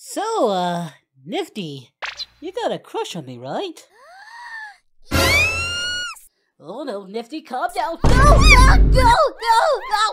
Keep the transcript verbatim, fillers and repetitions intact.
So, uh, Nifty, you got a crush on me, right? Yes! Oh no, Nifty, calm down. No, no, no, no, no!